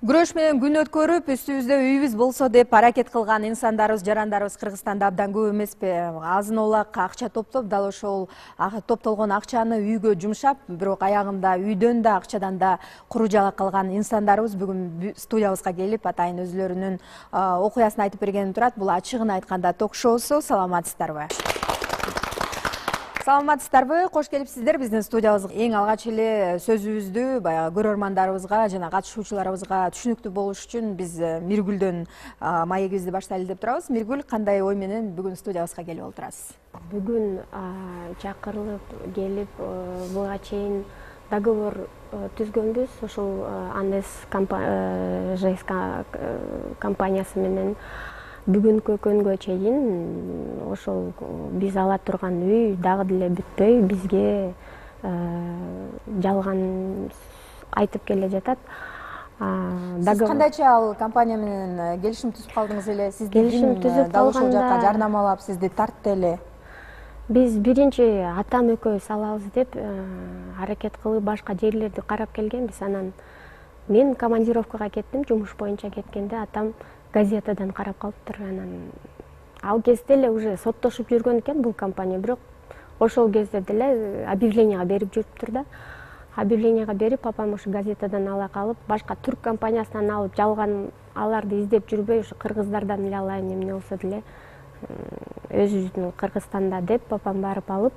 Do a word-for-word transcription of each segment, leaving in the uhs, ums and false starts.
Күрөш менен күн өткөрүп, үстүбүздө үйүбүз болсо деп аракет кылган инсандарыбыз, жарандарыбыз Кыргызстанда абдан көп эмеспи? Азын оолак акча топтоп, дал ошол топтолгон акчаны үйгө жумшап, бирок аягында үйдөн да, акчадан да куру жала калган инсандарыбыз бүгүн студиябызга келип, атайын өзүлөрүнүн окуясын айтып берген турат. Бул ачыгын айтканда ток-шоусу. Саламатсыздарбы? Саламатсыздарбы? Кош келипсиздер биздин студиябызга. Эң алгач эле сөзүбүздү баягы көрөрмандарыбызга жана катышуучуларыбызга түшүнүктүү болуш үчүн биз Миргүлдөн маегибизди баштайлы деп турабыз. Миргүл, кандай ой менен бүгүн студиябызга келип отурасыз? Бүгүн чакырылып келип буга чейин договор түзгөнбүз. Ошол Анес ЖСК компаниясы менен бүгүнкү күнгө чейин ошол биз ала турган үй дагы деле бүтпөй бизге жалган айтып келе жатат. Сиз кандайча ал компания менен келишим түзүп калдыңыз эле? Сизди келишим түзүп дал ошол жакка жарнамалап, сизди тартты эле? Биз биринчи атам экөөбүз алабыз деп аракет кылып башка жерлерди карап келгенбиз. Анан мен командировкага кеттим, жумуш боюнча кеткенде атам газетадан карап калыптыр. Анан ал кезде эле уже соттошуп жүргөн экен бул компания, бирок ошол кезде деле объявленияга берип жүрүптүр да. Объявленияга берип, папам ошо газетадан ала калып, башка түрк компаниясынан алып, жалган аларды издеп жүрбөй, ошо кыргыздардан эле алайын, эмне болсо деле өзүбүздүн Кыргызстанда деп папам барып алып,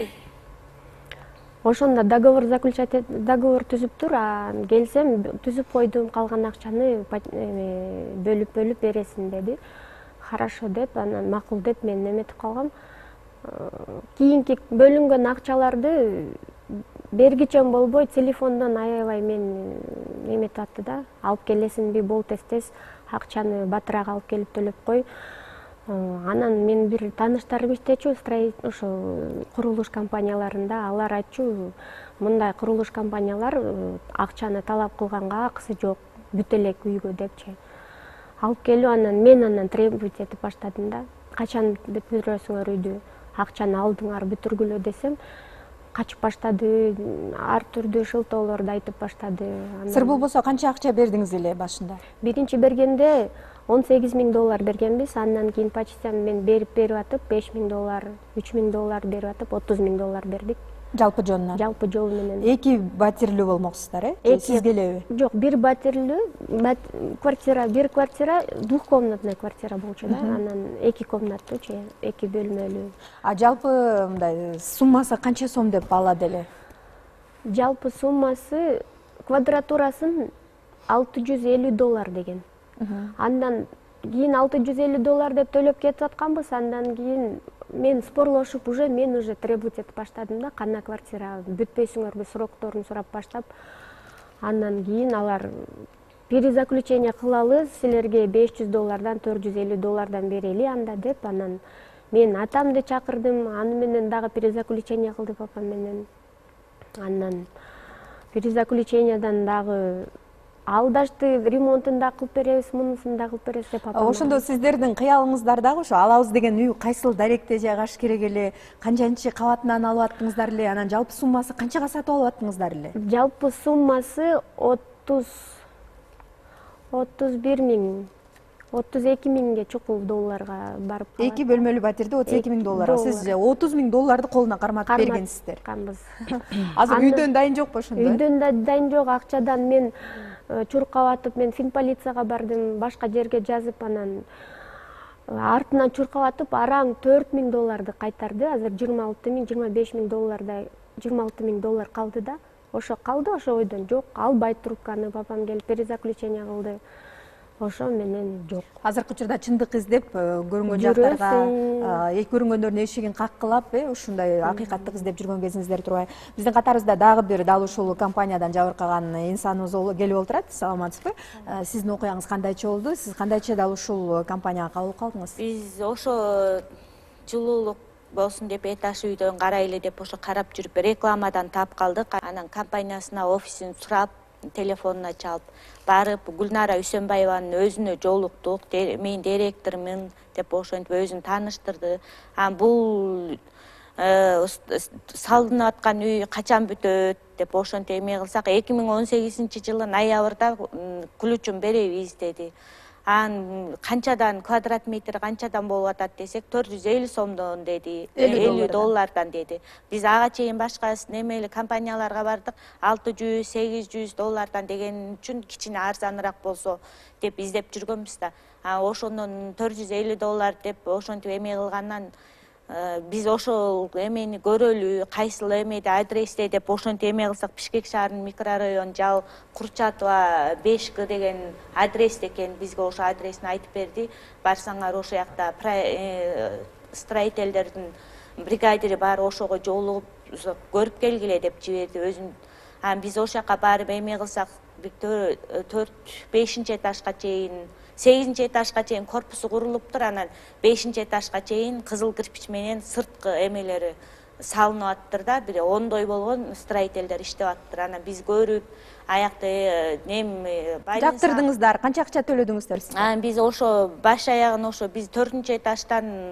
ошондо договор заключать договор түзүптүр. Келсем, түзүп койдум, калган акчаны бөлүп бөлүп бересиң деди. Хорошо деп, анан макул деп мен эметип калгам. Кийинки бөлүнгөн акчаларды бергичем болбой, телефондон аябай мен эметип атты да. Алып келесиңби, бол тез-тез акчаны батыраак алып келип төлөп кой. Анан мен бир тааныштарым иштечү, ошо курулуш компанияларында, алар айтчу, мындай курулуш компаниялар акчаны талап кылганга акысы жок, бүт элек үйгө депчи. Алып келип, анан мен анан требовать этип баштадым да. Качан бүтүрөсүңөр үйдү? Акчаны алдыңар, бүтүргүлө десем, качып баштады, ар түрдүү шылтоолорду айтып баштады. Сыр болбосо канча акча бердиңиз эле башында? Биринчи бергенде он сегиз миң доллар бергенбиз, андан кийин почти мен берип берип атып беш миң доллар, үч миң доллар берип атып отуз миң доллар бердик. Жалпы жонунан? Жалпы жол менен. Эки батирлүү болмоксуздар, э? Сизге элеби? Жок, бир батирлүү, квартира, бир квартира, двухкомнатный квартира болчу да, анан эки комнаттуучу, эки бөлмөлүү. А жалпы мындай суммасы канча сом деп алады эле? Жалпы суммасы квадратурасын алты жүз элүү доллар деген. Андан кийин алты жүз элүү доллар деп төлөп кетип атканбыз, андан кийин мен спорлошуп уже мен уже требовать этип баштадым да, кандай квартира бүтпөйсүңөрбү срокторун сурап баштап. Андан кийин алар перезаключение кылалы, силерге беш жүз доллардан төрт жүз элүү доллардан берели анда деп. Анан мен атамды чакырдым, аны менен дагы перезаключение кылды папам менен. Анан перезаключениядан дагы алдашты, ремонтун да кылып беребиз, мунусун да кылып беребиз деп папам. Ошондо сиздердин кыялыңыздар дагы ошо алабыз деген үй кайсыл даректе жайгаш керек эле, канчанчы кабатынан алып аттыңыздар эле, анан жалпы суммасы канчага сатып алып аттыңыздар эле? Жалпы суммасы отуз бир миң, отуз эки миңге чукул долларга барып калат. Эки бөлмөлүү батирде отуз эки миң долларга. Сиз отуз миң долларды колуна карматып бергенсиздер. Карматканбыз. Азыр үйдөн дайын жокпу ошондо? Үйдөн да дайын жок, акчадан мен чуркап атып, мен финполицияга бардым, башка жерге жазып, анан артынан чуркап атып, араң төрт миң долларды кайтарды. Азыр жыйырма алты миң, жыйырма беш миң доллардай, жыйырма алты миң доллар калды да. Ошо калды, ошо ойдон жок, албайт трубканы, папам келип перезаключение кылды. Ошо менен жок. Азыркы учурда чындык издеп, көрүнгөн жактарга, көрүнгөндөрдүн эшигин каккылап, ушундай акыйкаттык издеп жүргөн кезиңиздер турбайбы? Биздин катарыбызда дагы бир дал ушул компаниядан жабыркаган инсаныбыз келип отурат. Саламатсызбы? Сиздин окуяңыз кандайча болду? Сиз кандайча дал ушул компанияга кабыл калдыңыз? Биз ошо жылуулук болсун деп этаж үйдөн карайлы деп ошо карап жүрүп рекламадан таап калдык. Анан компаниясына офисин сурап, телефонуна чалып барып, Гүлнара Үсөнбаеванын өзүнө жолуктук, мен директормун деп ошентип өзүн тааныштырды. Анан бул салынып аткан үй качан бүтөт деп ошентип эме кылсак, эки миң он сегизинчи жылы ноябрда ключун беребиз деди. Анан канчадан квадрат метр канчадан болуп атат десек, төрт жүз элүү сомдон деди, элүү доллардан деди. Биз ага чейин башка немели компанияларга бардык, алты жүз, сегиз жүз доллардан деген үчүн кичине арзаныраак болсо деп издеп жүргөнбүз да. А ошондон төрт жүз элүү доллар деп ошентип эме кылгандан биз ошол эмени көрөлү, кайсыл эмеде адресте деп ошентип эме кылсак, Бишкек шаарынын микрорайон Жал Курчатова беш К деген адрес экен. Бизге ошо адресин айтып берди. Барсаңар ошол жакта строительдердин бригадири бар, ошого жолугуп көрүп келгиле деп жиберди өзүн. Анан биз ошол жака барып эме кылсак, төрт бешинчи этажга чейин, сегизинчи этажга чейин корпусу курулуптур. Анан бешинчи этажга чейин кызыл кирпич менен сырткы эмелери салынып аттыр да, бир ондой болгон строительдер иштеп аттыр. Анан биз көрүп, аякта нем жактырдыңыздар, канча акча төлөдүңүздөр сиз? Анан биз ошо баш аягын ошо биз төртүнчү этаждан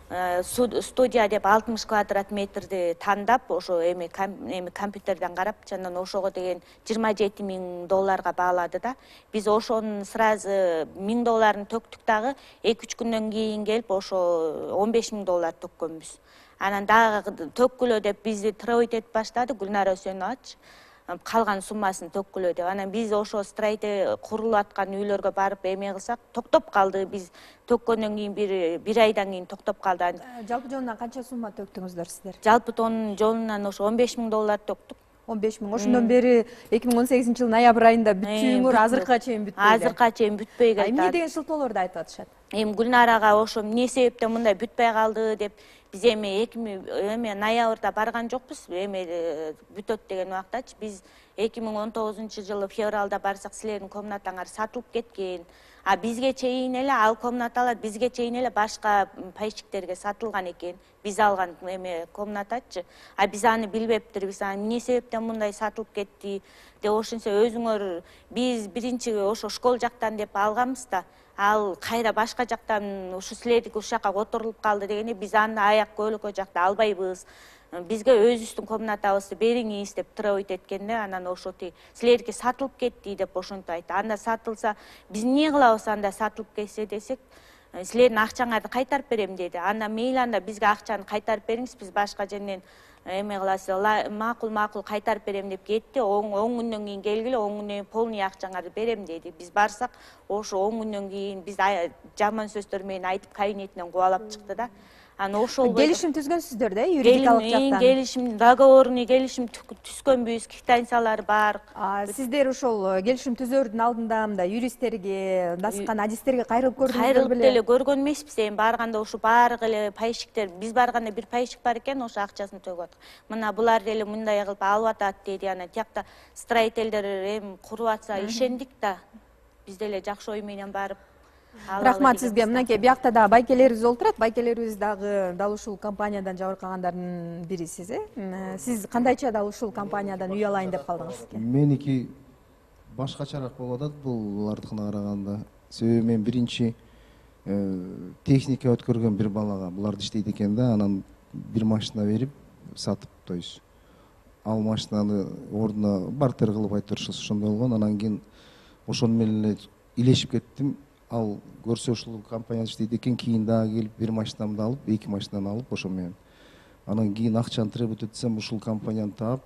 студия деп алтымыш квадрат метрди тандап, ошо эми компьютерден карап, анан ошого деген жыйырма жети миң долларга баалады да. Биз ошонун сразу миң долларын төктүк дагы, эки үч күндөн кийин келип ошо он беш миң доллар төккөнбүз. Анан дагы төккүлө деп бизди троить этип баштады Гүлнара Өсөнович. Калган суммасын төккүлө деп. Анан биз ошо строитель курулуп аткан үйлөргө барып эме кылсак, токтоп калды. Биз төккөндөн кийин бир бир айдан кийин токтоп калды. Жалпы жолунан канча сумма төктүңүздөр сиздер? Жалпы тонун жолунан ошо он беш миң доллар төктүк. он беш миң. Ошондон бери эки миң он сегизинчи жылы ноябрь айында бүтүүңөр азыркыга чейин бүтпөй. Азыркыга чейин бүтпөй калды. Эмне деген шылтоолорду айтып атышат? Эми Гүлнарага ошо эмне себептен мындай бүтпөй калды деп биз эми эки миң эме ноябрда барган жокпуз. Эме бүтөт деген убактачы биз эки миң он тогузунчу жылы февралда барсак, силердин комнатаңар сатылып кеткен. А бизге чейин эле ал комнаталар бизге чейин эле башка пайщиктерге сатылган экен. Биз алган эме комнатачы. А биз аны билбептирбиз. Аны эмне себептен мындай сатылып кетти деп ошентсе, өзүңөр биз биринчи ошо школ жактан деп алганбыз да. Ал кайра башка жактан ушу силердики ушул жака которулуп калды дегенде, биз аны аяк көйлөкө жакта албайбыз. Бизге өзүбүздүн комнатабызды бериңиз деп троить эткенде, анан ошо силердики сатылып кетти деп ошентип айтты. Анда сатылса, биз эмне кылабыз анда сатылып кетсе десек, силердин акчаңарды кайтарып берем деди. Анда мейли, анда бизге акчаны кайтарып бериңиз, биз башка жерден эме кыласыз, макул макул кайтарып берем деп кетти. он күндөн кийин келгиле, он күндөн кийин полный акчаңарды берем деди. Биз барсак, ошо он күндөн кийин биз жаман сөздөр менен айтып кабинетинен кубалап чыкты да. Аны ошол келишим түзгөнсүздөр да, юридикалык жактан. Келишим, договорный келишим түзгөнбүз, квитанциялар бар. Сиздер ошол келишим түзөрдүн алдында мындай юристтерге, дасыккан адистерге кайрылып көрдүңүздөр беле? Кайрылып деле көргөн эмеспиз. Эми барганда ошо баары эле пайщиктер, биз барганда бир пайщик бар экен, ошо акчасын төгүп атат. Мына булар деле мындай кылып алып атат деди. Анан тиякта строительдер эми куруп атса ишендик да. Биз деле жакшы ой менен барып. Рахмат сизге. Мынакей биякта дагы байкелерибиз олтурат. Байкелерибиз дагы дал ушул компаниядан жабыркагандардын бирисиз, э? Сиз кандайча дал ушул компаниядан үй алайын деп калдыңыз? Меники башкачараак болуп атат булардыкына караганда. Себеби мен биринчи техника өткөргөн бир балага буларды иштейт экен да, анан бир машина берип сатып, то есть ал машинаны ордуна бартер кылып айтып ошондой болгон. Анан кийин ошону менен эле илешип кеттим. Ал көрсө ушул компанияда иштейт экен, кийин дагы келип бир машинамды алып, эки машинаны алып ошо менен. Анан кийин акчаны требовать этсем, ушул компанияны таап,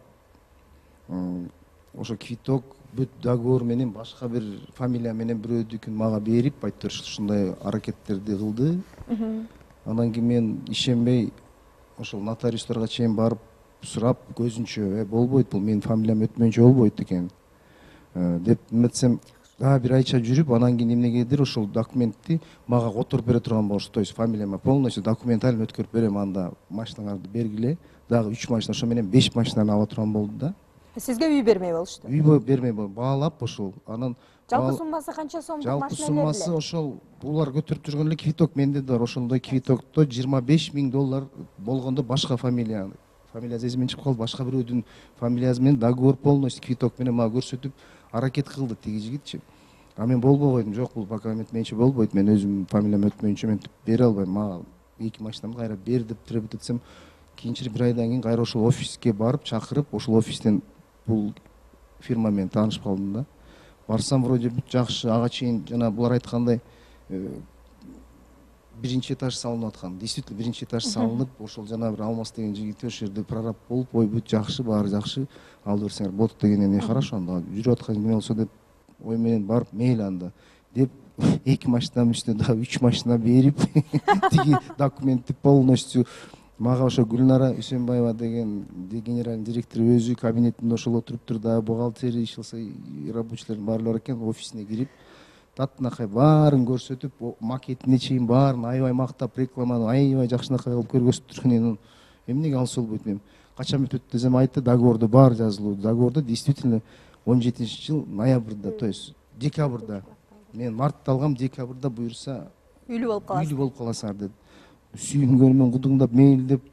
ошо квиток, бүт договор менен башка бир фамилия менен бирөөдүкүн мага берип, айтып ушундай аракеттерди кылды. Анан кийин мен ишенбей ошол нотариустарга чейин барып сурап, көзүнчө, болбойт, бул менин фамилиям өтмөйүнчө болбойт экен деп эметсем, да бир айча жүрүп, анан кийин эмнегедир ошол документти мага которуп бере турган болушту. То есть фамилияма полностью документально өткөрүп берем, анда машинаңарды бергиле. Дагы үч машина, ошо менен беш машинаны ала турган болду да. Сизге үй бермей болушту? Үй бермей болду, баалап ошол. Анан жалпы суммасы канча сомдук машина берди? Жалпы суммасы ошол булар көтөрүп жүргөн эле квиток менде да бар. Ошондой квитокто жыйырма беш миң доллар болгондо башка фамилия, фамилиясы эсимден чыгып калды, башка бирөөдүн фамилиясы менен договор полностью квиток менен мага көрсөтүп аракет кылды тиги жигитчи. А мен болбой койдум, жок бул пока өтмөйүнчө болбойт, мен өзүм фамилиям өтмөйүнчө мен бере албайм, мага эки машинамды кайра бер деп требовать этсем, кийинчерээк бир айдан кийин кайра ошол офиске барып чакырып, ошол офистен бул фирма менен таанышып калдым да. Барсам вроде бүт жакшы, ага чейин жана булар айткандай биринчи этаж салынып аткан. Действительно биринчи этаж салынып, ошол жана бир Алмаз деген жигит ошол жерде прораб болуп, ой бүт жакшы, баары жакшы, алып берсеңер болот дегенен, хорошо анда жүрүп аткан эме болсо деп ой менен барып мейли анда деп эки машинанын үстүнө дагы үч машина берип тиги документти полностью мага ошо Гүлнара Үсөнбаева деген генеральный директор өзү кабинетинде ошол отуруптур да, бухгалтери ишелсе рабочийлердин баары бар экен, офисине кирип таттынакай баарын көрсөтүп, макетине чейин баарын аябай мактап, рекламаны аябай жакшынакай кылып көргөзүп турган. Эмнеге алса болбойт? Мен качан бүтөт десем айтты, договордо бар жазылуу. Договордо действительно он жетинчи жыл ноябрда, то есть декабрда. Мен мартта алгам, декабрда буюрса үйлүү болуп каласыз. Үйлүү болуп каласыңар деди. Сүйүнгөнүмөн кудуңдап, мейилдеп,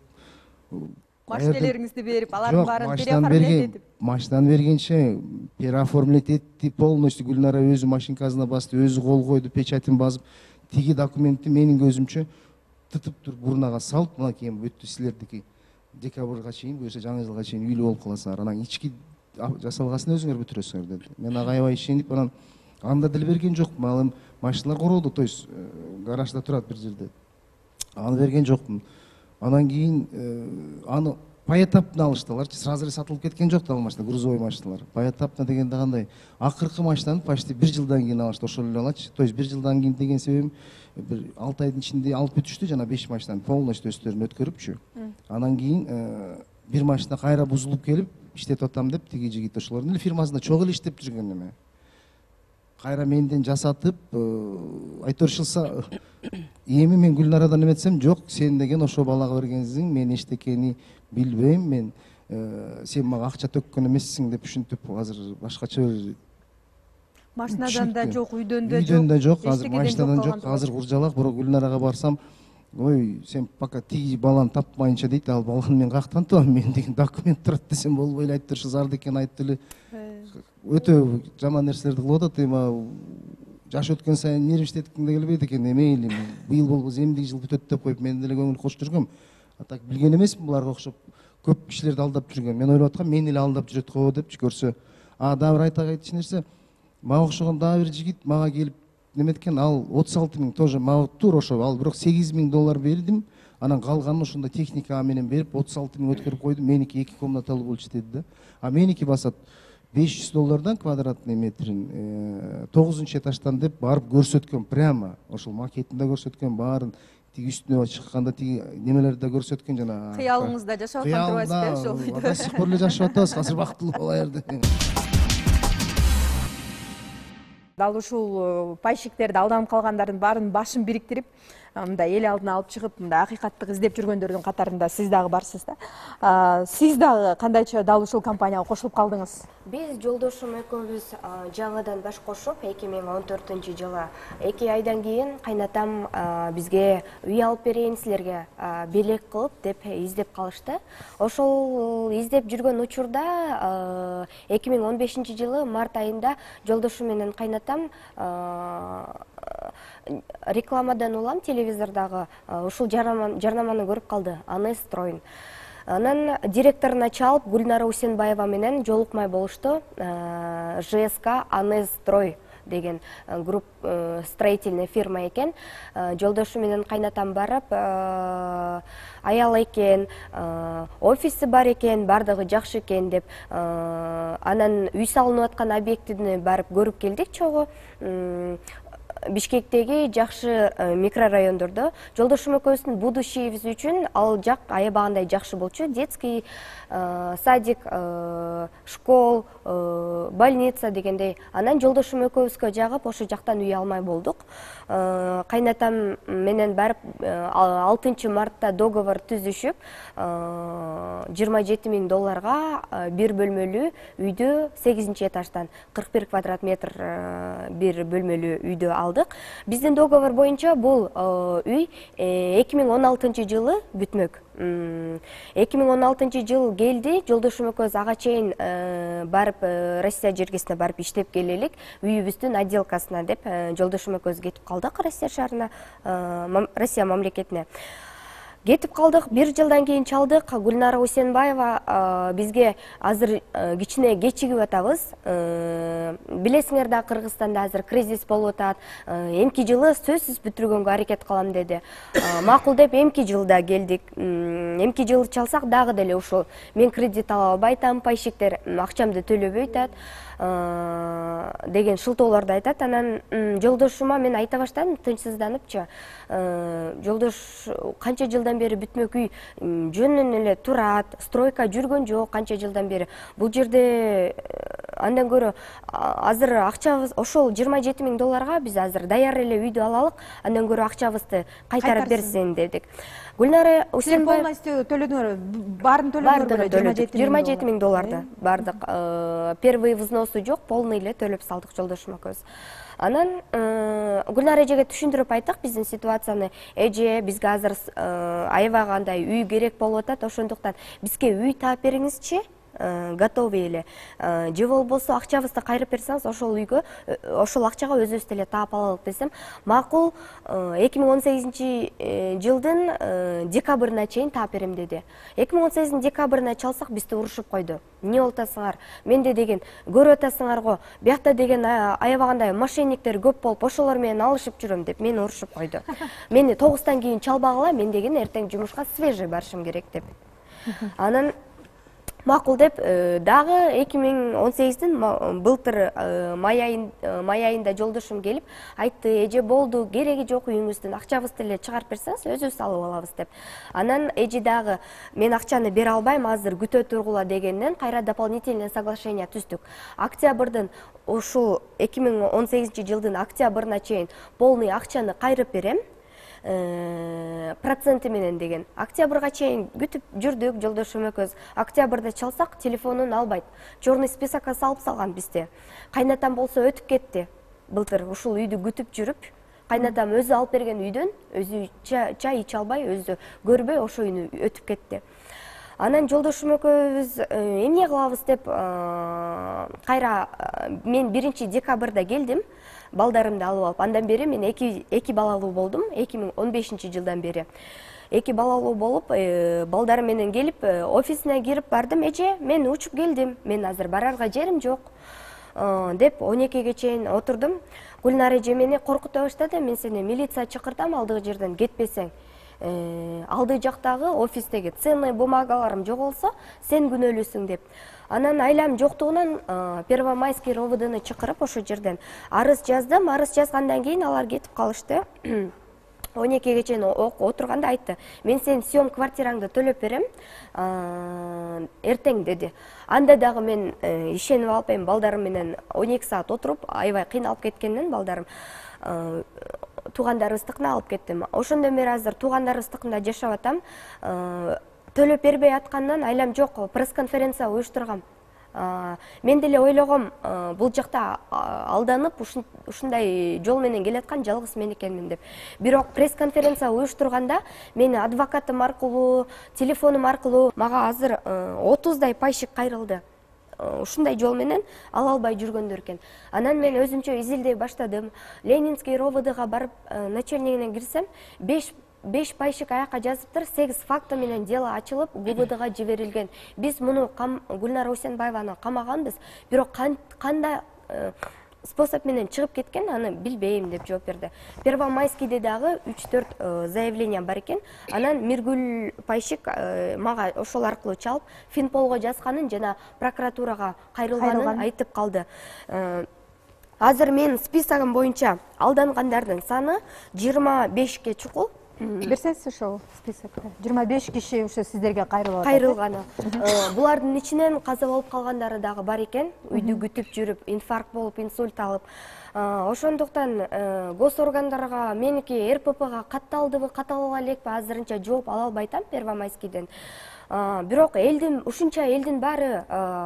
машиналеріңізді беріп, алардың барын переоформлять етіп. Машинаны бергенше переоформлять етті, полностью Гүлнара өзі машинкасына басты, өзі қол қойды, печатын басып, тиги документті менің көзімчө тытып тур бурнага салып, мына кейін өтті силердики декабрга чейин, буюрса жаңы жылга чейин үйлүү болуп каласыңар, анан ички жасалгасын өзүңөр бүтүрөсүңөр деди. Мен ага аябай ишенип, анан анда деле берген жокмун, ал эми машиналар короодо, то есть гаражда турат бир жерде. Аны берген жокмун. Анан кийин аны поэтапно алыштылар, сразу эле сатылып кеткен жок да ал машина, грузовой машиналар. Поэтапно дегенде кандай? Акыркы машинаны почти бир жылдан кийин алышты, ошол эле алачы. То есть бир жылдан кийин деген себебим бир алты айдын ичинде алып бүтүштү, жана беш машинаны полностью өздөрүн өткөрүпчү. Анан кийин бир машина кайра бузулуп келип, иштетип атам деп тиги жигит ошолордун эле фирмасында чогуу эле иштеп жүргөн эме. Кайра менден жасатып, айтырышылса, эми мен Гүлнарадан эметсем, жок, сен деген ошо балага бергенсиң, мен эчтекени билбейм, мен сен мага акча төккөн эмессиң деп түшүнтүп, азыр башкача бир машинадан да жок, үйдөн да жок. Үйдөн да жок, азыр машинадан жок, азыр куржалак, бирок Гүлнарага барсам, ой, сен пока тиги баланы тапмайынча дейт, ал баланы мен каяктан табам, мен деген документ турат десем болбой эле, айтырышы зарды экен айтты эле. Өтө жаман нерселерди кылып атат, эми жаш өткөн сайын нервиштетким да келбейт экен, мейли быйыл болбосо эмдиги жыл бүтөт деп коюп мен деле көңүл кошуп жүргөм. А так билген эмесмин буларга окшоп көп кишилерди алдап жүргөн. Мен ойлоп аткам, мени эле алдап жүрөт го депчи көрсө. А дагы бир айта кетчү нерсе, мага окшогон дагы бир жигит мага келип неметкен, ал отуз алты миң тоже мага тур ошо, ал бирок сегиз миң доллар бердим. Анан калганын ошондо техника менен берип отуз алты миң өткөрүп койдум. Меники эки комнаталуу болчу деди да. А меники басат беш жүз доллардан квадратный метрин тогузунчу этаждан деп барып көрсөткөн, прямо ошол макетинде көрсөткөн, баарын тиги үстүнө чыкканда тиги немелерди да көрсөткөн, жана кыялыңызда жашап аткан турбайсызбы ошол үйдө? До сих пор эле жашап атабыз, азыр бактылуу болайлы. Дал ушул пайщиктерди алданып калгандардын баарын башын бириктирип, мындай эл алдына алып чыгып, мындай акыйкаттык издеп жүргөндөрдүн катарында сиз дагы барсыз да. Сиз дагы кандайча дал ушул компанияга кошулуп калдыңыз? Биз жолдошум экөөбүз жаңыдан баш кошуп, эки миң он төртүнчү жылы эки айдан кийин кайнатам бизге үй алып берейин силерге, белек кылып деп издеп калышты. Ошол издеп жүргөн учурда эки миң он бешинчи жылы март айында жолдошум менен кайнатам рекламадан улам телевизордагы ушул жарнаманы көрүп калды, Анес Строй. Анан директоруна чалып, Гүлнара Үсөнбаева менен жолукмай болушту. ЖСК Анес Строй деген групп строительный фирма экен. Жолдошу менен кайнатам барып, аял экен, офиси бар экен, бардыгы жакшы экен деп, анан үй салынып аткан объектини барып көрүп келдик чогуу. Бишкектеги жакшы микрорайондордо жолдошум экөөбүздүн будущийибиз үчүн ал жак аябагандай жакшы болчу. Детский садик, школ, больница дегендей. Анан жолдошум экөөбүзгө жагып ошо жактан үй алмай болдук. Кайнатам менен барып алтынчы мартта договор түзүшүп, жыйырма жети миң долларга бир бөлмөлүү үйдү сегизинчи этаждан кырк бир квадрат метр бир бөлмөлүү үйдү алдык. Биздин договор боюнча бул үй эки миң он алтынчы жылы бүтмөк. эки миң он алтынчы жыл келди, жолдошум экөөбүз ага чейин барып Россия жергесине барып иштеп келелик, үйүбүздүн отделкасына деп жолдошум экөөбүз кетип калдык Россия шаарына, Россия мамлекетине. кетип калдык. Бир жылдан кийин чалдык. Гүлнара Усенбаева бизге азыр кичине кечигип атабыз. Билесиңер да, Кыргызстанда азыр кризис болуп атат. Эмки жылы сөзсүз бүтүргөнгө аракет кылам деди. Макул деп эмки жылда келдик. Эмки жыл чалсак дагы деле ушул мен кредит ала албайтам, пайщиктер акчамды төлөбөй атат деген шылтоолорду айтат. Анан жолдошума мен айта баштадым тынчсызданыпчы. Жолдош канча жылдан бери бүтмөк үй жөнүнөн эле турат, стройка жүргөн жок канча жылдан бери. Бул жерде андан көрө азыр акчабыз ошол жыйырма жети миң долларга биз азыр даяр эле үйдү алалык, андан көрө акчабызды кайтарып берсин дедик. Гүлнара Усенбаева полностью төлөдүңөр, баарын төлөдүңөр, жыйырма жети миң долларды бардык. Первый взносу жок, полный эле төлөп салдык жолдошум экөөбүз. Анан Гүлнара эжеге түшүндүрүп айттык биздин ситуацияны. Эже, бизге азыр аябагандай үй керек болуп атат, ошондуктан бизге үй таап бериңизчи, готовый эле. Же болбосо акчабызды кайрып берсеңиз, ошол үйгө, ошол акчага өзүбүз деле таап алалык десем, макул эки миң он сегизинчи жылдын декабрына чейин таап берем деди. эки миң он сегиздин декабрына чалсак бизди урушуп койду. Не болуп атасыңар? Менде деген көрүп атасыңар го, биякта деген аябагандай мошенниктер көп болуп, ошолор менен алышып жүрөм деп мени урушуп койду. Мени тогуздан кийин чалбагыла, мен деген эртең жумушка свежий барышым керек деп. Анан макул деп дагы эки миң он сегиздин былтыр май айында жолдошум келип айтты: эже болду, кереги жок үйүңүздүн, акчабызды эле чыгарып берсеңиз өзүбүз алып алабыз деп. Анан эже дагы мен акчаны бере албайм, азыр күтө тургула дегенден кайра дополнительное соглашение түздүк. Октябрдын ушул эки миң он сегизинчи жылдын октябрына чейин полный акчаны кайрып берем проценти менен деген. Октябрга чейин күтүп жүрдүк жолдошум экөөбүз. Октябрда чалсак телефонун албайт. Черный списокко салып салган бизди. Кайнатам болсо өтүп кетти. Былтыр ушул үйдү күтүп жүрүп, кайнатам өзү алып берген үйдөн өзү чай иче албай, өзү көрбөй ошо үйүнү өтүп кетти. Анан жолдошум экөөбүз эмне кылабыз деп кайра мен биринчи декабрда келдим. Балдарымды алып алып, андан бери мен эки эки балалуу болдум, эки миң он бешинчи жылдан бери. Эки балалуу болуп, балдарым менен келип, офисине кирип бардым: эже, мен учуп келдим, мен азыр барарга жерим жок деп он экиге чейин отурдум. Гүлнара эже мени коркута баштады: мен сени милиция чакыртам, алдыгы жерден кетпесең. Алды жактагы офистеги ценный бумагаларым жоголсо, сен күнөөлүүсүң деп. Анан айлам жоктугунан Первомайский РОВДны чакырып ошо жерден арыз жаздым. Арыз жазгандан кийин алар кетип калышты. он экиге чейин отурганда айтты: мен сенин съем квартираңды төлөп берем эртең деди. Анда дагы мен ишенип алып, эми балдарым менен он эки саат отуруп, аябай кыйналып кеткенден балдарым туугандарыбыздыкына алып кеттим. Ошондон бери азыр туугандарыбыздыкында жашап атам. Төлөп бербей аткандан айлам жок, пресс-конференция уюштургам. Мен деле ойлогом, бул жакта алданып ушундай жол менен келаткан жалгыз мен экенмин деп. Бирок пресс-конференция уюштурганда мени адвокатым аркылуу, телефонум аркылуу мага азыр отуздай пайщик кайрылды. Ушундай жол менен ала албай жүргөндөр экен. Анан мен өзүмчө изилдей баштадым. Ленинский РОВДга барып начальнигине кирсем, беш беш пайщик аякка жазыптыр, сегиз факты менен дело ачылып, ГУВДга жиберилген. Биз муну Гүлнара Усенбаеваны камаганбыз, бирок кандай способ менен чыгып кеткен, аны билбейм деп жооп берди. Первомайскийде дагы үч төрт заявление бар экен. Анан Миргүл пайщик мага ошол аркылуу чалып, Финполго жазганын жана прокуратурага кайрылганын айтып калды. Азыр мен списогум боюнча алдангандардын саны жыйырма бешке чукул. Берсеңиз ошол списокто. жыйырма беш киши ушу сиздерге кайрылып атат. Кайрылганы. Булардын ичинен каза болуп калгандары дагы бар экен. Үйдү күтүп жүрүп, инфаркт болуп, инсульт алып. Ошондуктан госоргандарга, меники РППга катталдыбы, каттала элекпи, азырынча жооп ала албайтам Первомайскийден. Бирок элдин ушунча элдин баары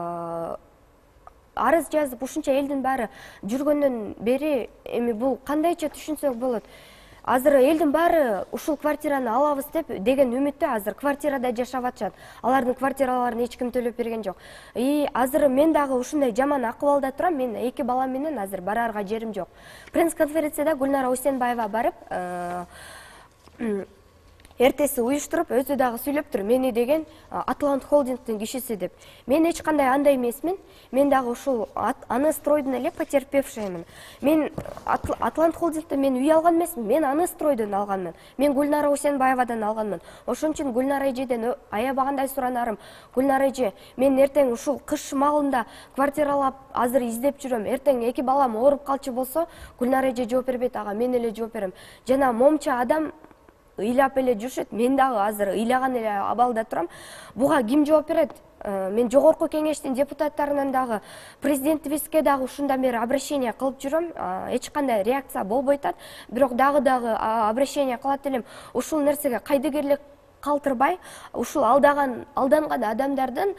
арыз жазып, ушунча элдин баары жүргөндөн бери эми бул кандайча түшүнсөк болот? Азыр элдин баары ушул квартираны алабыз деп деген үмүттө азыр квартирада жашап атышат. Алардын квартираларын эч ким төлөп берген жок. И азыр мен дагы ушундай жаман акыбалда турам. Мен эки балам менен азыр барарга жерим жок. Пресс-конференцияда Гүлнара Усенбаева барып, эртеси уюштуруп өзү дагы сүйлөптүр, мени деген Атлант холдингдин кишиси деп. Мен эч кандай андай эмесмин. Мен дагы ушул аны стройдун эле потерпевшиймин. Мен Атлант холдингден мен үй алган эмесмин, мен аны стройдон алганмын. Мен Гүлнара Усенбаевадан алганмын. Ошон үчүн Гүлнара эжеден аябагандай суранарым. Гүлнара эже, мен эртең ушул кыш маалында квартиралап азыр издеп жүрөм. Эртең эки балам ооруп калчу болсо, Гүлнара эже жооп бербейт, ага мен эле жооп берем. Жана момча адам ыйлап эле жүрүшөт. Мен дагы азыр ыйлаган эле абалда турам. Буга ким жооп берет? Мен жогорку кеңештин депутаттарынан дагы, президентибизге дагы ушундан бери обращение кылып жүрөм. Эч кандай реакция болбой атат. Бирок дагы дагы обращение кылат элем. Ушул нерсеге кайдыгерлик калтырбай, ушул алдаган алданган адамдардын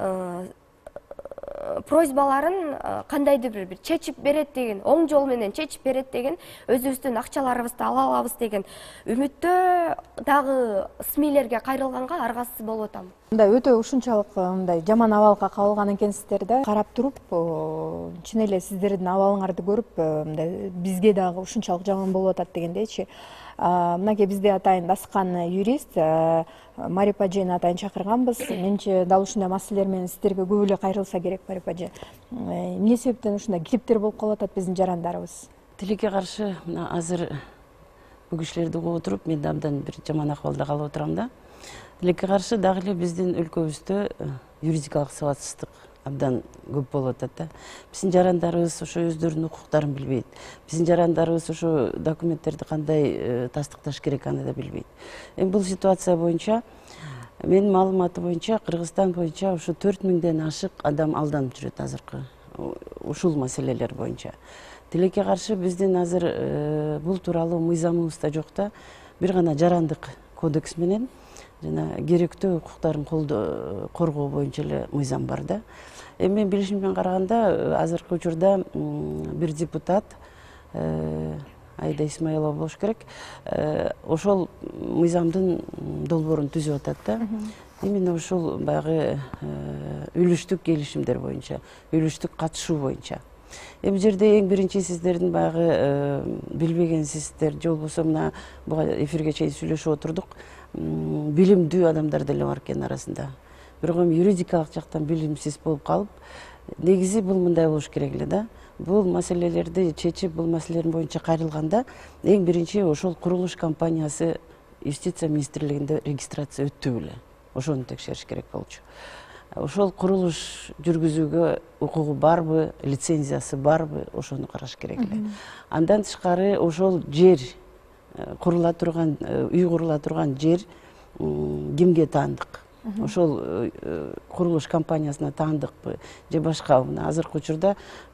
просьбаларын кандайдыр бир чечип берет деген, оң жол менен чечип берет деген, өзүбүздүн акчаларыбызды ала алабыз деген үмүттө дагы СМИлерге кайрылганга аргасыз болуп атам. Мындай өтө ушунчалык мындай жаман абалга кабылган экенсиздер да, карап туруп, чын эле сиздердин абалыңарды көрүп, мындай бизге дагы ушунчалык жаман болуп атат дегендейчи. Мынакей бизде атайын дасыкан юрист Марипа эжени атайын чакырганбыз. Менче дал ушундай маселелер менен сиздерге көп эле кайрылса керек. Марипа эже, эмне себептен ушундай кириптер болуп калып атат биздин жарандарыбыз? Тилекке каршы мына азыр бул кишилерди угуп отуруп, мен да абдан бир жаман акыбалда калып отурам да. Тилекке каршы дагы эле биздин өлкөбүздө юридикалык сабатсыздык абдан көп болуп атат да. Биздин жарандарыбыз ошо өздөрүнүн укуктарын билбейт. Биздин жарандарыбыз ошо документтерди кандай тастыкташ керек аны да билбейт. Эми бул ситуация боюнча менин маалыматы боюнча Кыргызстан боюнча ошо төрт миңден ашык адам алданып жүрөт азыркы ушул маселелер боюнча. Тилекке каршы биздин азыр бул тууралуу мыйзамыбызда жок да, бир гана жарандык кодекс менен жана керектүү укуктарын коргоо боюнча эле мыйзам бар да. Эми мен билишимден караганда азыркы учурда бир депутат Айда Исмаилова болуш керек, ошол мыйзамдын долбоорун түзүп атат да. Именно ушул баягы үлүштүк келишимдер боюнча, үлүштүк катышуу боюнча. Эми жерде эң биринчи сиздердин баягы билбегенсиздер, же болбосо мына буга эфирге чейин сүйлөшүп отурдук, билимдүү адамдар деле бар экен арасында. Бирок эми юридикалык жактан билимсиз болуп калып, негизи бул мындай болуш керек эле да. Бул маселелерди чечип, бул маселелердин боюнча кайрылганда эң биринчи ошол курулуш компаниясы юстиция министрлигинде регистрация өттү беле. Ошону текшериш керек болчу. Ошол курулуш жүргүзүүгө укугу барбы, лицензиясы барбы, ошону караш керек эле. Андан тышкары ошол жер курула турган, үй курула турган жер кимге таандык? Ошол курулуш компаниясына таандыкпы же башкабы? Азыркы учурда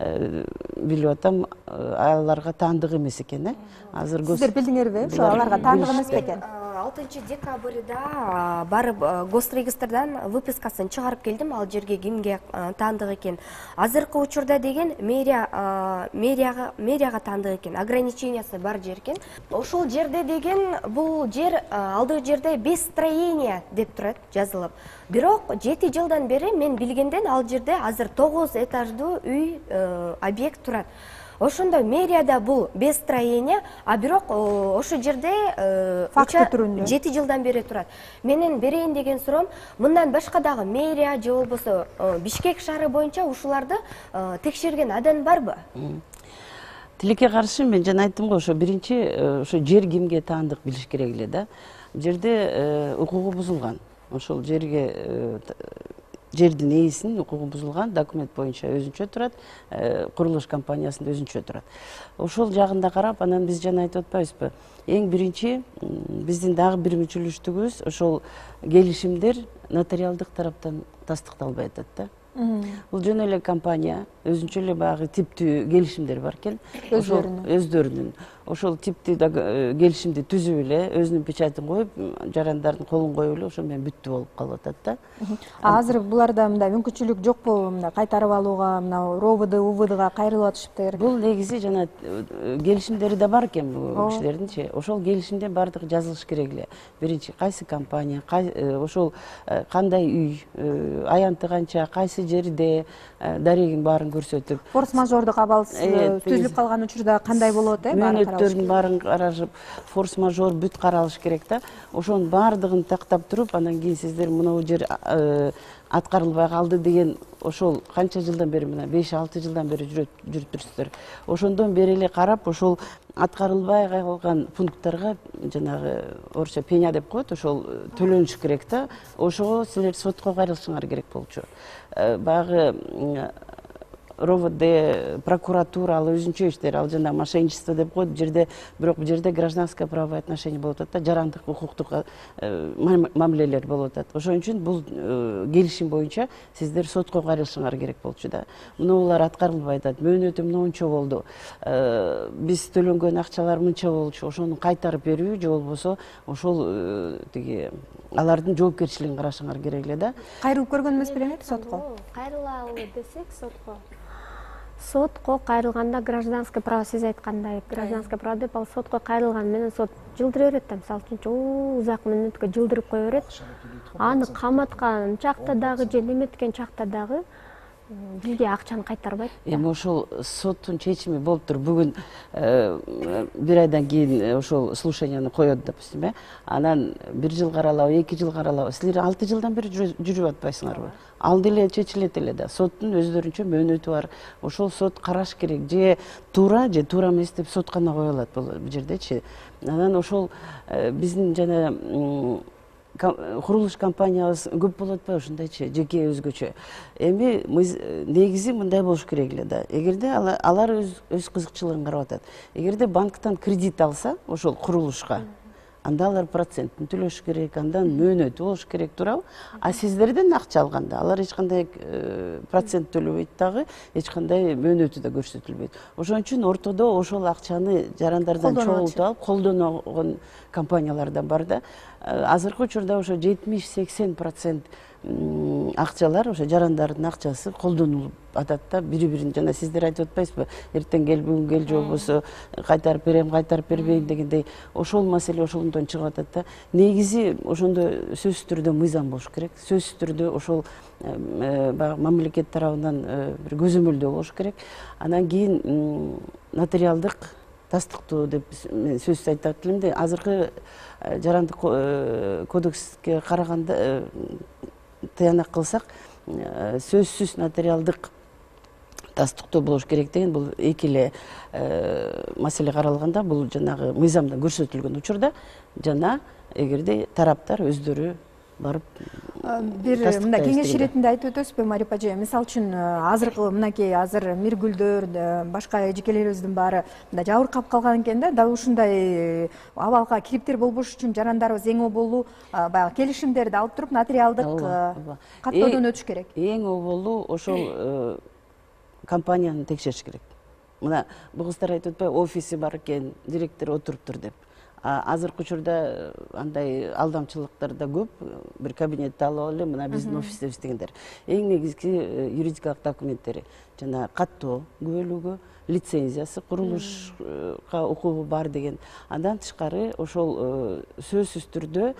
билип атам, аларга таандык эмес экен, э? Азыр сиздер билдиңерби? Ошо аларга таандык эмес бекен? алтынчы декабрда барып госрегистрдан выпискасын чыгарып келдим, ал жерге кимге таандык экен. Азыркы учурда деген мэрия мэрияга мэрияга таандык экен, ограничениясы бар жер экен. Ошол жерде деген бул жер алдыгы жерде без строения деп турат, жазылып. Бирок жети жылдан бери мен билгенден ал жерде азыр тогуз этаждуу үй объект турат. Ошондо мэрияда бул без строения, а бирок ошол жерде факты түрүндө жети жылдан бери турат. Менин берейин деген суроом, мындан башка дагы мэрия же болбосо Бишкек шаары боюнча ушуларды текшерген адам барбы? Тилекке каршы мен жана айттым го, ошо биринчи ошо жер кимге таандык билиш керек эле да. Жерде укугу бузулган. Ошол жерге жердин ээсинин укугу бузулган, документ боюнча өзүнчө турат, курулуш компаниясында өзүнчө турат. Ошол жагында карап, анан биз жана айтып атпайбызбы? Эң биринчи биздин дагы бир мүчөлүштүгүбүз ошол келишимдер нотариалдык тараптан тастыкталбай атат да. Бул жөн эле компания өзүнчө эле баягы типтүү келишимдер бар экен. Өздөрүнүн. Өздөрүнүн. Ошол типтүү келишимди түзүп эле, өзүнүн печатын коюп, жарандардын колун коюп эле ошо менен бүттү болуп калып атат да. Азыр буларда мындай мүмкүнчүлүк жокпу, мындай кайтарып алууга, мына РОВД, УВДга кайрылып атышыптыр? Бул негизи жана келишимдери да бар экен бул кишилердинчи. Ошол келишимде бардыгы жазылыш керек эле. Биринчи кайсы компания, ошол кандай үй, аянты канча, кайсы жерде, дарегин баарын көрсөтүп. Форс-мажордук абал түзүлүп калган учурда кандай болот, э? бүттөрдүн баарын карашып, форс мажор бүт каралыш керек да. Ошонун баардыгын тактап туруп, анан кийин сиздер мынау жер аткарылбай калды деген ошол канча жылдан бери, мына беш алты жылдан бери жүрүп турсуздар. Ошондон бери эле карап, ошол аткарылбай калган пункттарга жанагы орусча пеня деп коет, ошол төлөнүш керек да. Ошого силер сотко кайрылышыңар керек болчу. Баягы РОВД, прокуратура, ал өзүнчө иштер, ал жана мошенничество деп коет, жерде, бирок бул жерде гражданское правовое отношение болуп атат да, жарандык укуктук мамилелер болуп атат. Ошон үчүн бул келишим боюнча сиздер сотко кайрылышыңар керек болчу да. Мунулар аткарылбай атат, мөөнөтү мынча болду, биз төлөнгөн акчалар мынча болчу, ошону кайтарып берүү же болбосо ошол тиги алардын жоопкерчилигин карашыңар керек эле да. Кайрылып көргөн эмес белең сотко? Кайрылалы десек сотко. Сотко кайрылганда гражданское право, сиз айткандай гражданское право деп, ал сотко кайрылган менен сот жылдыра берет да, мисалы үчүн узак мөөнөткө жылдырып кое берет. Аны каматкан чакта дагы же неметкен чакта дагы бизге акчаны кайтарбайт. Эми ошол соттун чечими болуптур. Бүгүн бир айдан кийин ошол слушанияны коет, допустим, э. Анан бир жыл каралабы, эки жыл каралабы. Силер алты жылдан бери жүрүп атпайсыңарбы? Ал деле чечилет эле да. Соттун өздөрүнчө мөөнөтү бар. Ошол сот караш керек. Же туура, же туура эмес деп сот гана кое алат бул жердечи. Анан ошол биздин жана курулуш компаниябыз көп болот атпайбы ушундайчы, жеке өзгөчө. Эми негизи мындай болуш керек эле да. Эгерде алар өз кызыкчылыгын карап атат. Эгерде банктан кредит алса, ошол курулушка, анда алар процентин төлөш керек, андан мөөнөтү болуш керек, туурабы? А сиздерден акча алганда алар эч кандай процент төлөбөйт дагы, эч кандай мөөнөтү да көрсөтүлбөйт. Ошон үчүн ортодо ошол акчаны жарандардан чогултуп алып, колдонгон компаниялардан бар да. Азыркы учурда ошо жетимиш сексен процент акчалар, ошо жарандардын акчасы колдонулуп атат да, бири-бирин. Жана сиздер айтып атпайсызбы, эртең кел, бүгүн кел, же болбосо кайтарып берем, кайтарып бербейм дегендей. Ошол маселе ошондон чыгып атат да. Негизи ошондо сөзсүз түрдө мыйзам болуш керек. Сөзсүз түрдө ошол баягы мамлекет тарабынан бир көзөмөлдөө болуш керек. Анан кийин нотариалдык тастыктоо деп мен сөзсүз айтат элем да. Азыркы жарандык кодекске караганда тыянак кылсак, сөзсүз нотариалдык тастыктоо болуш керек деген бул эки эле маселе каралганда, бул жанагы мыйзамда көрсөтүлгөн учурда жана эгерде тараптар өздөрү барып бир мында кеңеш иретинде айтып өтөсүзбү, Марипа эже? Мисалы үчүн азыркы мынакей азыр Миргүлдөр, башка эжекелерибиздин баары мында жабыркап калган экен да. Дал ушундай абалга кириптер болбош үчүн жарандарыбыз эң оболу баягы келишимдерди алып туруп нотариалдык каттоодон өтүш керек. Эң оболу ошол компанияны текшериш керек. Мына бул кыздар айтып атпайбы, офиси бар экен, директор отуруптур деп. Азыркы учурда андай алдамчылыктар да көп. Бир кабинетти алып алып эле, мына биздин офисибиз дегендер. Эң негизги юридикалык документтери, жана каттоо күбөлүгү, лицензиясы, курулушка укугу бар деген. Андан тышкары ошол сөзсүз түрдө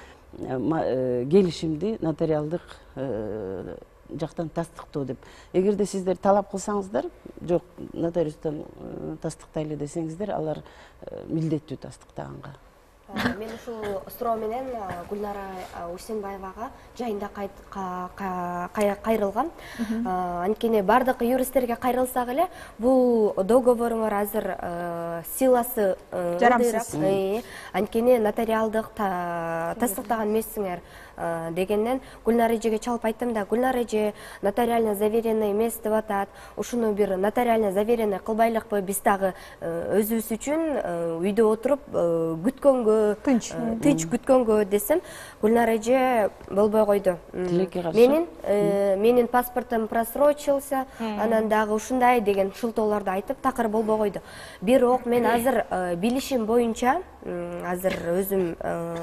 келишимди нотариалдык жактан тастыктоо деп. Эгерде сиздер талап кылсаңыздар, жок, нотариустан тастыктайлы десеңиздер, алар милдеттүү тастыктаганга. Мен ушул суроо менен Гүлнара Усенбаевага жайында кайрылгам. Анткени бардык юристтерге кайрылсак эле, бул договоруңар азыр силасы жарамсыз. Анткени нотариалдык тастыктаган эмессиңер дегенден Гүлнара эжеге чалып айттым да, Гүлнара эже нотариально заверенный эмес деп атат. Ушуну бир нотариально заверенный кылбайлыкпы, биз дагы өзүбүз үчүн үйдө отуруп күткөнгө, тынч тынч күткөнгө десем, Гүлнара эже болбой койду. Менин менин паспортум просрочился, анан дагы ушундай деген шылтоолорду айтып, такыр болбой койду. Бирок мен азыр билишим боюнча, азыр өзүм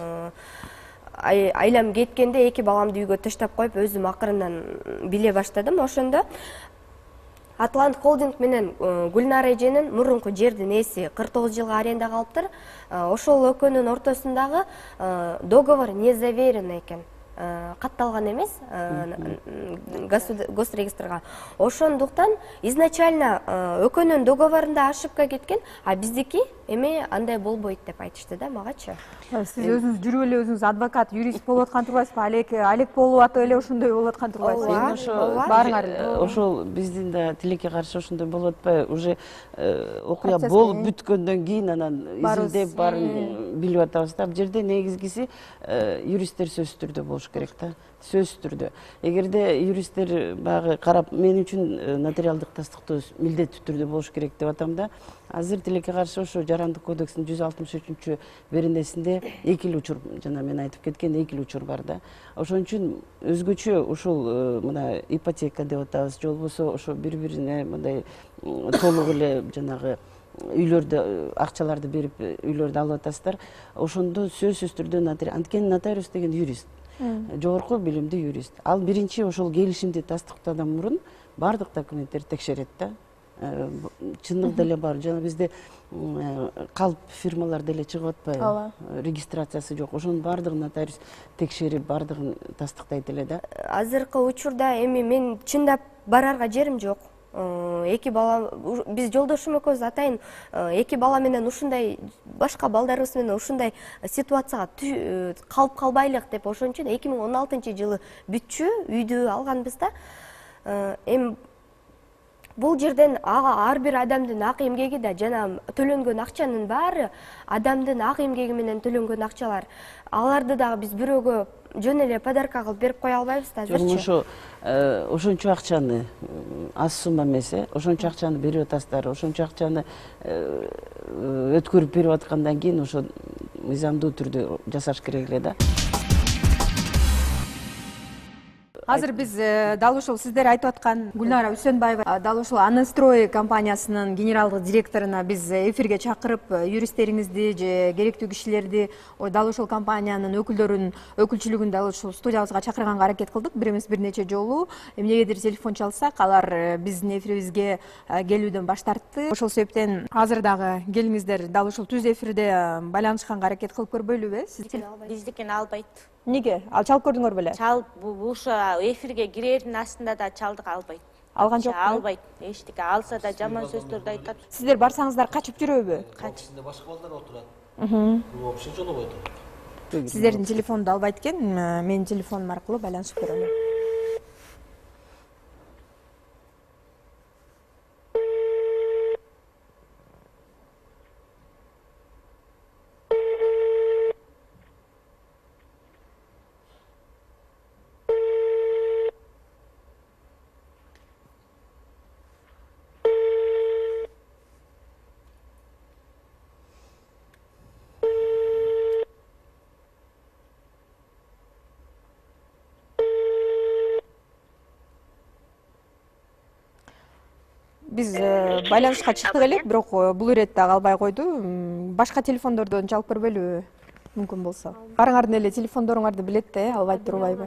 айлам кеткенде эки баламды үйгө таштап коюп, өзүм акырындан биле баштадым. Ошондо Атлант холдинг менен Гүлнара эженин мурунку жердин ээси кырк тогуз жылга арендага алыптыр. Ошол экөөнүн ортосундагы договор не заверен экен. катталган эмес госрегистрга. Ошондуктан изначально ÖКөнүн договорунда ошибка кеткен, а биздики эми андай болбойт деп айтышты да магачы. Сиз өзүңүз жүрүп эле өзүңүз адвокат, юрист болуп аткан турбайсызбы? Алек алек болуп атып эле ошондой болуп аткан турбайсызбы? Ошо баарыңар ошол биздин да тилекке каршы ошондой болуп атпайбы? Уже окуя болуп бүткөндөн кийин анан изилдеп баарын билип атабыз да. Бул жерде негизгиси юристтер сөзсүз түрдө болуш керек да. Сөзсүз түрдө. Эгерде юристтер багы карап мен үчүн нотариалдык тастыктоо милдеттүү түрдө болуш керек деп атам да. Азыр тилекке каршы ошо Жарандык кодекстин жүз алтымыш үчүнчү беренесинде эки эле учур, жана мен айтып кеткен эки эле учур бар да. Ошон үчүн өзгөчө ушул мына ипотека деп атабыз, же болбосо ошо бири-бирине мындай толук эле жанагы үйлөрдү акчаларды берип үйлөрдү алып атасыздар. Ошондо сөзсүз түрдө нотариус, анткени нотариус деген юрист, жогорку билимдүү юрист. Ал биринчи ошол келишимди тастыктоодан мурун баардык документтерди текшерет да. Чындыгында эле бар. Жана бизде калп фирмалар деле чыгып атпайбы? Регистрациясы жок. Ошонун баардыгын нотариус текшерип, баардыгын тастыктайт эле да. Азыркы учурда эми мен чындап барарга жерим жок. Эки бала, биз жолдошум экөөбүз атайын эки бала менен ушундай башка балдарыбыз менен ушундай ситуацияга калып калбайлык деп ошон үчүн эки миң он алтынчы жылы бүтчү үйдү алганбыз да. Эми бул жерден ар бир адамдын ак эмгеги да жана төлөнгөн акчанын баары адамдын ак эмгеги менен төлөнгөн акчалар. Аларды дагы биз бирөөгө жөн эле подарка кылып берип кое албайбыз да азырчы. Ошо ошончо акчаны аз сумма эмес, ошончо акчаны берип атасыздар, ошончо акчаны өткөрүп берип аткандан кийин ошо мыйзамдуу түрдө жасаш керек эле да. Азыр биз дал ушул сиздер айтып аткан Гүлнара Үсөнбаева, дал ушул Аныстрой компаниясынын генералдык директоруна биз эфирге чакырып, юристтериңизди же керектүү кишилерди, дал ушул компаниянын өкүлдөрүн, өкүлчүлүгүн дал ушул студиябызга чакырганга аракет кылдык. Бир эмес бир нече жолу. Эмнегедир телефон чалсак, алар биздин эфирибизге келүүдөн баш тартты. Ошол себептен азыр дагы келиңиздер, дал ушул түз эфирде байланышканга аракет кылып көрбөйлүбү? Биздикин албайт. Неге? Ал чалып көрдүңөр беле? Чал ушо эфирге кирердин астында да чалдык албайт. Алган жокпу? Албайт. Эчтеке алса да жаман сөздөрдү айтат. Сиздер барсаңыздар качып жүрөбү? Качып. Башка балдар отурат. Мм. Вообще жолобой турат. Сиздердин телефонду албайт экен, менин телефонум аркылуу байланышып көрөлү. Биз байланышка чыктык элек, бирок бул ирет дагы албай койду. Башка телефондордон чалып көрбөйлүбү? Мүмкүн болсо. Барыңардын эле телефондоруңарды билет да, албайт турбайбы?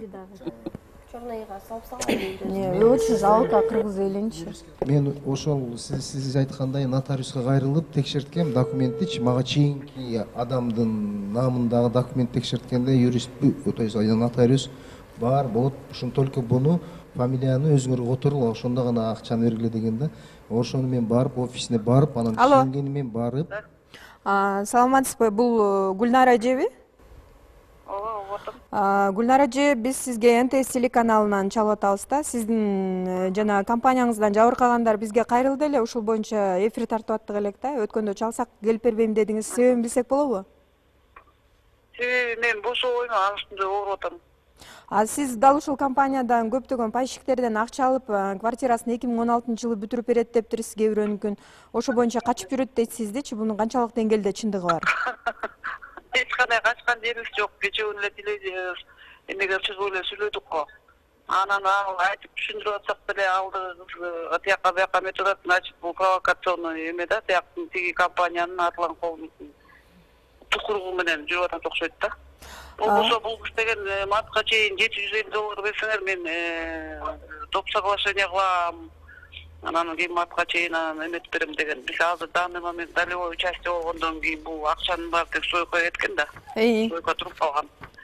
Чорнойго салып салган. Не, очень жалко, кыргыз элинчи. Мен ошол сиз айткандай нотариуска кайрылып текшерткем документтичи, мага чейинки адамдын намындагы документ текшерткенде юрист, то есть нотариус бар болот. Ошон только буну фамилияны өзүңөр которуп, ошондо гана акчаны бергиле деген да. Ошону мен барып офисине барып, анан чейингени мен барып. Саламатсызбы, бул Гүлнара эжеби? Ооба, отом. Гүлнара эже, биз сизге эн тэ эс телеканалынан чалып атабыз да. Сиздин жана компанияңыздан жабыркагандар бизге кайрылды эле, ушул боюнча эфир тартып аттык элек да. Өткөндө чалсак келип бербейм дедиңиз. Себебин билсек болобу? Себеби мен бошобойм, анын үстүндө ооруп атам. А сиз дал ушул компаниядан көптөгөн пайщиктерден акча алып, квартирасын эки миң он алтынчы жылы бүтүрүп берет дептир сизге бирөө мүмкүн. Ошо боюнча качып жүрөт дейсиздичи, бунун канчалык деңгээлде чындыгы бар? Эч кандай качкан жерибиз жок. Кечээ эле телевизия эмеге чыгып эле сүйлөдүк го. Анан ал айтып түшүндүрүп атсак деле алды тияка бияка методун ачып, бул провокационный эме да, тияктын тиги компаниянын атылган колун тукуругу менен жүрүп атат окшойт да. Болбосо бул кыш деген мартка чейин жети жүз элүү доллар берсеңер мен доп соглашение кылам. Анан кийин мартка чейин эметип берем деген. Биз азыр данный момент долевой участие болгондон кийин бул акчанын баары тек сойкуга кеткен да. Сойкуга туруп калган.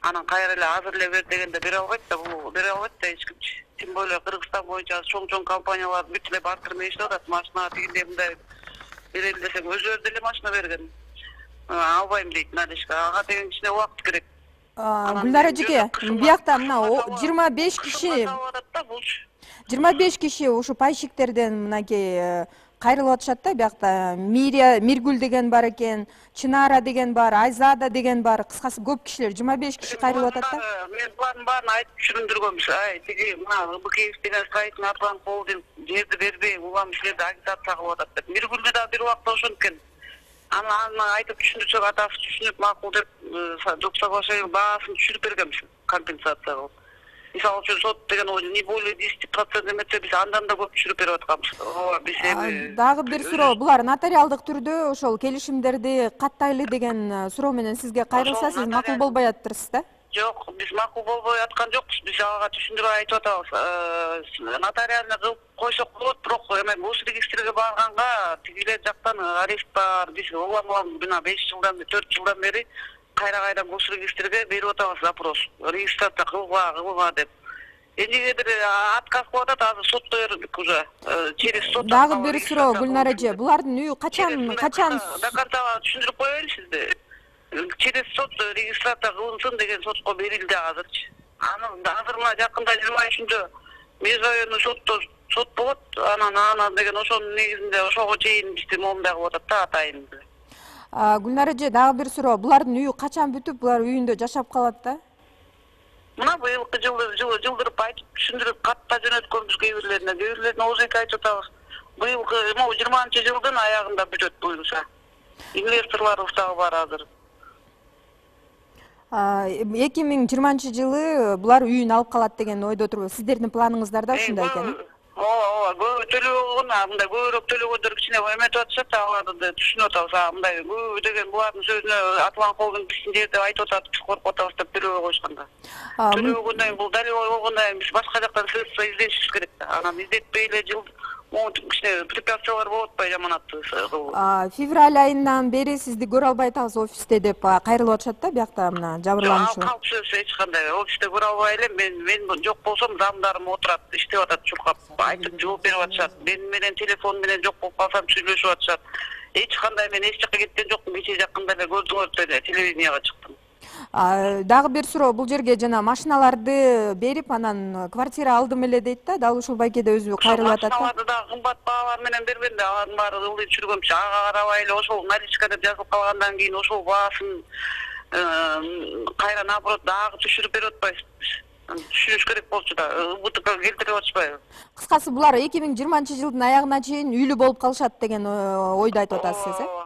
Анан кайра эле азыр эле бер дегенде бере албайт да, бул бере албайт да эч ким. Тем более Кыргызстан боюнча чоң-чоң компаниялар бүт эле бартыр менен атат. Машина тигиндей мындай берели десең өзүлөрү деле машина берген. Албайм дейт Надежка. Ага деген кичине убакыт керек. Гүлнара эжеке, биякта мына жыйырма беш киши жыйырма беш киши ушу пайщиктерден мынакей кайрылып атышат да биякта. Мирия, Миргүл деген бар экен, Чынара деген бар, Айзада деген бар. Кыскасы көп кишилер, жыйырма беш киши кайрылып атат да. Мен булардын баарын айтып түшүндүргөнбүз. Ай, тиги мына БКФ деген строительный атлан холдинг жерди бербей, улам силерди агитация кылып атат деп. Миргүлдү да бир убакта ошентип экен. Аны айтып түшүндүрсөк, атасы түшүнүп макул деп соглашение баасын түшүрүп бергенбиз, компенсация кылып. Мисалы үчүн сот деген ой не более десять процентов эмесе биз андан да көп түшүрүп берип атканбыз. Ооба, биз эми дагы бир суроо, булар нотариалдык түрдө ошол келишимдерди каттайлы деген суроо менен сизге кайрылса, сиз макул болбой атыптырсыз да? Жок, биз макул болбой аткан жокпуз. Биз ага түшүндүрүп айтып атабыз. Нотариально кылып койсок болот, бирок эме Госрегистрге барганга тигилер жактан арест бар. Биз улам-улам мына беш жылдан, төрт жылдан бери кайра-кайра Госрегистрге берип атабыз запрос. Регистрация кылба, кылба деп. Эмнеге бир отказ кылып атат, азыр сотто бердик уже. Через сот. Дагы бир суроо, Гүлнара эже, булардын үйү качан качан до конца түшүндүрүп коелу сизди. Через сот регистрация кылынсын деген сотко берилди азырчы. Аны азыр мына жакында жыйырма үчүндө межрайондук сотто сот болот. Анан анан деген ошонун негизинде ошого чейин бизди момундай кылып атат да атайын. Гүлнара эже, дагы бир суроо, булардын үйү качан бүтүп, булар үйүндө жашап калат да? Мына быйылкы жылы жылдырып айтып түшүндүрүп катта жөнөткөнбүз кээ бирлерине, кээ бирлерине озеке айтып атабыз. Быйылкы могу жыйырманчы жылдын аягында бүтөт буюрса. Инвесторлорубуз дагы бар азыр. эки миң жыйырманчы жылы булар үйүн алып калат деген ойдо турбу. Сиздердин планыңыздарда ушундай экен. Ооба, ооба, көбү төлөгөн, мындай көбүрөөк төлөгөндөр кичине эметип атышат, аларды түшүнүп атабыз. Мындай көбү деген булардын сөзүнө Атлан холдинг биздин жерде айтып атат, биз коркуп атабыз деп төлөбөй койшканда. Төлөгөндөн кийин бул далилой болгондон кийин биз башка жактан средства издешибиз керек да. Анан издетпей эле жыл могу кичине препятствиялар болуп атпайбы жаманатты. Февраль айынан бери сизди көрө албай атабыз офисте деп кайрылып атышат да биякта мына жабырлануучулар. Калп сөз эч кандай офисте көрө албай элем. Мен мен жок болсом замдарым отурат, иштеп атат чуркап. Айтып жооп берип атышат. Мен менен телефон менен жок болуп калсам сүйлөшүп атышат. Эч кандай мен эч жакка кеткен жокмун. Кече жакында эле көрдүңөр эле телевиденияга чыктым. Дагы бир суроо, бул жерге жана машиналарды берип, анан квартира алдым эле дейт да, дал ушул байкеде өзү кайрылып атат да. Машиналарды да кымбат баалар менен бербенде, алардын баары ылдый түшүргөнчү. Ага карабай эле ошол наличка деп жазылып калгандан кийин ошол баасын кайра наоборот дагы түшүрүп берип атпайбыз. Түшүнүш керек болчу да, убутка келтирип атышпайбы. Кыскасы булар эки миң жыйырманчы жылдын аягына чейин үйлүү болуп калышат деген ойду айтып атасыз, э?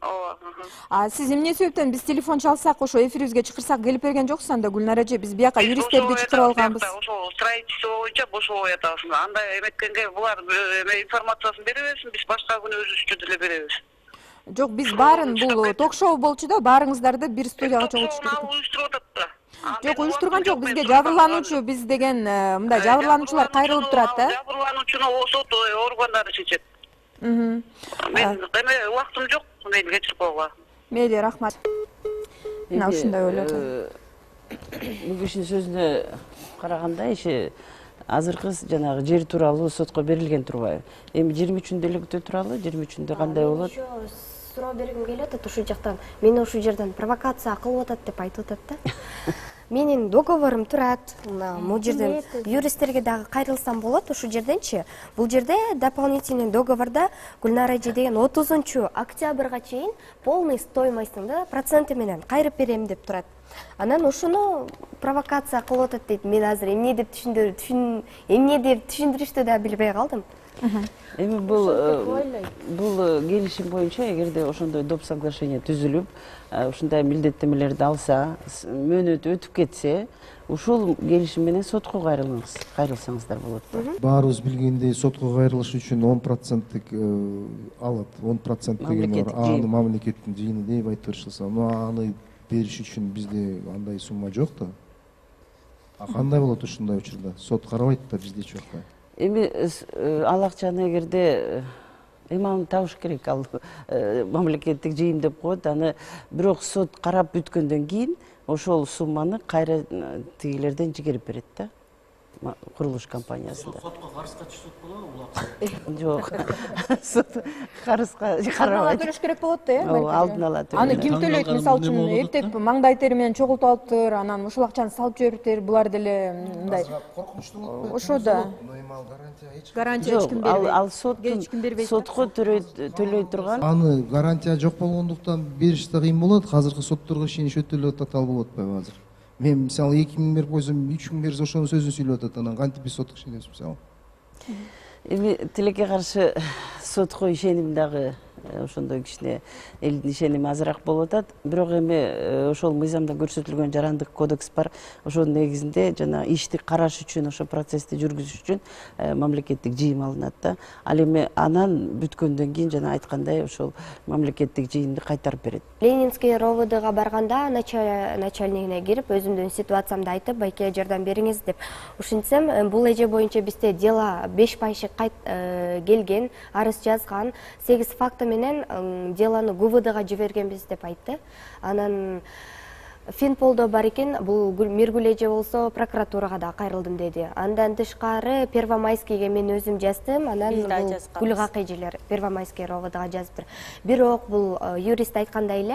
А сиз эмне себептен биз телефон чалсак, ошо эфирибизге чакырсак келип берген жоксуз анда, Гүлнара эже? Биз бияка юристтерди чакырып алганбыз. Ошол строительство боюнча бошобой атабыз. Андай эметкенге булар информациясын бере берсин, биз башка күнү өзүбүзчө деле беребиз. Жок, биз баарын бул ток-шоу болчу да, баарыңыздарды бир студияга чогултуш керек. Уюштуруп атат да. Жок, уюштурган жок, бизге жабырлануучу, биз деген мындай жабырлануучулар кайрылып турат да. Жабырлануучуну сот органдары чечет. Мен эме убактым жок, мени кечирип койгула. Мейли, рахмат. Мына ушундай ойлойт. Бул кишинин сөзүнө караганда иши азыркы жанагы жер тууралуу сотко берилген турбайбы? Эми жыйырма үчүндө эле күтө туралы, жыйырма үчүндө кандай болот? Суроо бергим келип атат ушул жактан. Мени ушул жерден провокация кылып атат деп айтып атат да. Менин договорум турат. Мына могу жерден юристтерге дагы кайрылсам болот ушул жерденчи. Бул жерде дополнительный договорда Гүлнара эже деген отузунчу октябрга чейин полный стоимостун да проценти менен кайрып берем деп турат. Анан ошону провокация кылып атат дейт. Мен азыр эмне деп түшүндүр, түшүн, эмне деп түшүндүрүштү да билбей калдым. Эми бул бул келишим боюнча эгерде ошондой доп соглашение түзүлүп, ушундай милдеттемелерди алса, мөөнөтү өтүп кетсе, ушул келишим менен сотко кайрылыңыз, кайрылсаңыздар болот. Баарыбыз билгендей, сотко кайрылыш үчүн он проценттик алат. он процент деген бар. Аны мамлекеттин жыйыны деп айтып беришсе, аны бериш үчүн бизде андай сумма жок да. А кандай болот ушундай учурда? Сот карабайт да бизде эч жакта. Эми ал акчаны эгерде эми аны табыш керек, ал мамлекеттик жыйын деп коет, аны бирок сот карап бүткөндөн кийин ошол сумманы кайра тигилерден жигерип берет да, курулуш компаниясында. Сотко карызга түшсөк болобу бул акча? Жок. Сот карызга карабайт. Төлөш керек болот да, э? Ооба, алдын ала төлөйт. Аны ким төлөйт? Мисалы үчүн эптеп маңдай тери менен чогултуп алыптыр, анан ушул акчаны салып жибериптир. Булар деле мындай коркунучтуу. ошо да. Гарантия эч Гарантия эч ким Жок, ал бербейт. ал соттун сотко төлөй турган. Аны гарантия жок болгондуктан бериш да кыйын болот. Азыркы сотторго ишенич өтө эле татаал болуп атпайбы азыр? Мен мисалы эки миң берип койсом, үч миң берсе ошонун сөзүн сүйлөп атат. Анан кантип биз сотко ишенебиз мисалы? Эми тилекке каршы сотко ишеним дагы ошондой кичине элдин ишеними азыраак болуп атат. Бирок эми ошол мыйзамда көрсөтүлгөн жарандык кодекс бар. Ошонун негизинде жана ишти караш үчүн, ошо процессти жүргүзүш үчүн мамлекеттик жыйым алынат да. Ал эми анан бүткөндөн кийин жана айткандай ошол мамлекеттик жыйымды кайтарып берет. Ленинский РОВДга барганда начальнигине кирип, өзүмдүн ситуациямды айтып, байке жардам бериңиз деп ушинтсем, бул эже боюнча бизде дело беш пайыз келген, арыз жазган, сегиз факты менен делону ГУВДга жибергенбиз деп айтты. Анан Финполдо бар экен, бул Миргүл эже болсо прокуратурага да кайрылдым деди. Андан тышкары Первомайскийге мен өзүм жаздым, анан бул Гүлгак эжелер Первомайский РОВДга жазыптыр. Бирок бул юрист айткандай эле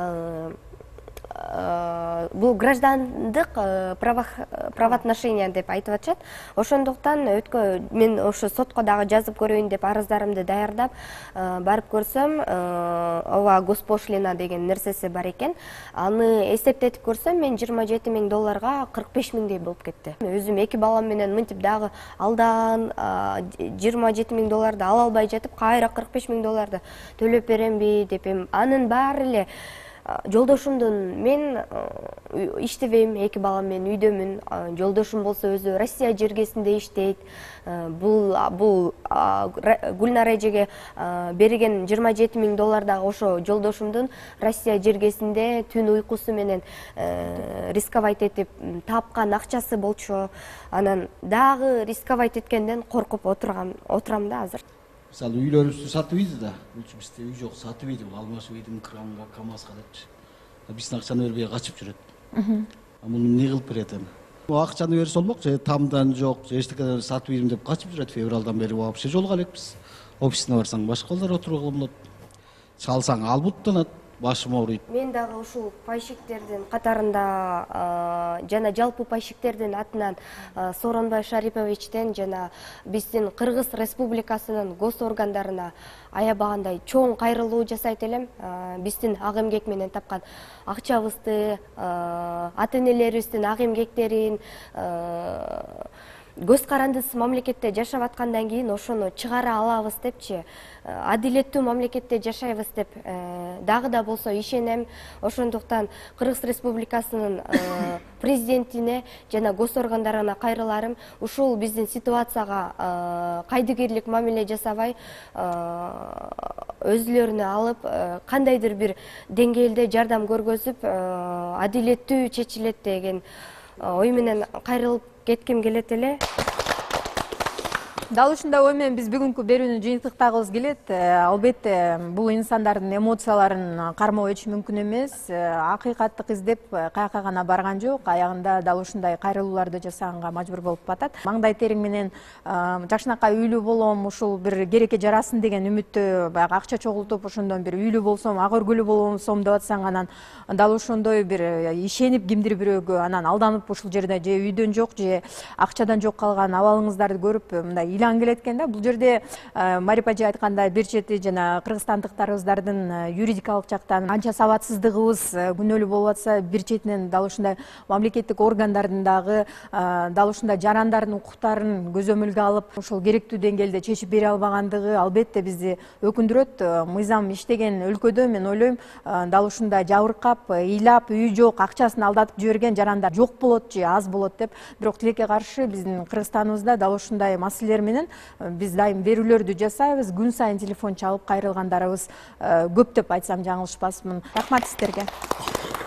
бул граждандык правоотношения деп айтып атышат. Ошондуктан өткө мен ошо сотко дагы жазып көрөйүн деп арыздарымды даярдап барып көрсөм, ооба госпошлина деген нерсеси бар экен. Аны эсептетип көрсөм, мен жыйырма жети миң долларга кырк беш миңдей болуп кетти. Өзүм эки балам менен мынтип дагы алдан жыйырма жети миң долларды ала албай жатып, кайра кырк беш миң долларды төлөп беремби деп, анын баары эле жолдошумдун, мен иштебейм, эки балам менен үйдөмүн. Жолдошум болсо өзү Россия жергесинде иштейт. Бул бул Гүлнар эжеге берген жыйырма жети миң доллар дагы ошо жолдошумдун Россия жергесинде түн уйкусу менен рисковать этип тапкан акчасы болчу. Анан дагы рисковать эткенден коркуп отурган отурам да азыр. Мисалы үйлөрүбүздү сатып ийди да, бизде үй жок, сатып ийди, алмашып ийдим кранга, КамАЗга депчи. Биздин акчаны бербей качып жүрөт. Муну эмне кылып берет эми? Акчаны берсе болмок, же тамдан жок, же эчтеке сатып ийдим деп качып жүрөт. Февралдан бери вообще жолуга элекпиз. Офисине барсаң башка балдар отурууга болот. Чалсаң албуттанат, башым ооруйт. Мен дагы ушул пайщиктердин катарында жана жалпы пайщиктердин атынан Сооронбай Шариповичтен жана биздин Кыргыз Республикасынын гос органдарына аябагандай чоң кайрылуу жасайт элем. Биздин ак эмгек менен тапкан акчабызды, ата-энелерибиздин ак эмгектерин, көз карандысыз мамлекетте жашап аткандан кийин ошону чыгара алабыз депчи, адилеттүү мамлекетте жашайбыз деп дагы да болсо ишенем. Ошондуктан Кыргыз Республикасынын президентине жана гос органдарына кайрыларым, ушул биздин ситуацияга кайдыгерлик мамиле жасабай, өзүлөрүнө алып, кандайдыр бир деңгээлде жардам көргөзүп, адилеттүү чечилет деген ой менен кайрылып кетким келет эле. Дал ушундай ой менен биз бүгүнкү берүүнү жыйынтыктагыбыз келет. Албетте бул инсандардын эмоцияларын кармоо эч мүмкүн эмес. Акыйкаттык издеп каяка гана барган жок. Аягында дал ушундай кайрылууларды жасаганга мажбур болуп атат. Маңдай териң менен жакшынакай үйлүү болом, ушул бир керекке жарасын деген үмүттө баягы акча чогултуп, ошондон бир үйлүү болсом, ак өргүлүү болсом деп атсаң, анан дал ошондой бир ишенип кимдир бирөөгө анан алданып ушул жерде же үйдөн жок, же акчадан жок калган абалыңыздарды көрүп мындай илан келет экен да. Бул жерде Марип эже айткандай бир чети жана кыргызстандыктарыбыздардын юридикалык жактан анча сабатсыздыгыбыз күнөөлүү болуп атса, бир четинен дал ушундай мамлекеттик органдардын дагы дал ушундай жарандардын укуктарын көзөмөлгө алып, ошол керектүү деңгээлде чечип бере албагандыгы албетте бизди өкүндүрөт. Мыйзам иштеген өлкөдө мен ойлойм, дал ушундай жабыркап, ыйлап, үйү жок, акчасын алдатып жиберген жарандар жок болот же аз болот деп. Бирок тилекке каршы биздин Кыргызстаныбызда дал ушундай маселелер менен биз дайым берүүлөрдү жасайбыз. Күн сайын телефон чалып кайрылгандарыбыз көп деп айтсам жаңылышпасмын. Рахмат сиздерге.